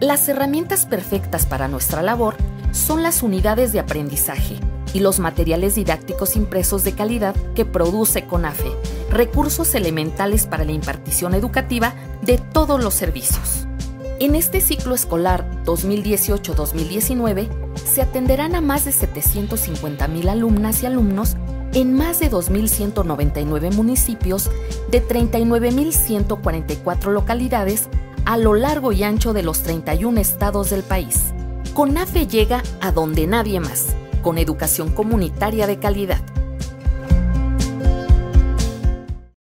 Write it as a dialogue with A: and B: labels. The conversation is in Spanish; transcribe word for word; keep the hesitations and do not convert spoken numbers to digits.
A: Las herramientas perfectas para nuestra labor son las unidades de aprendizaje y los materiales didácticos impresos de calidad que produce CONAFE, recursos elementales para la impartición educativa de todos los servicios. En este ciclo escolar dos mil dieciocho dos mil diecinueve se atenderán a más de setecientos cincuenta mil alumnas y alumnos en más de dos mil ciento noventa y nueve municipios de treinta y nueve mil ciento cuarenta y cuatro localidades a lo largo y ancho de los treinta y un estados del país. CONAFE llega a donde nadie más, con educación comunitaria de calidad.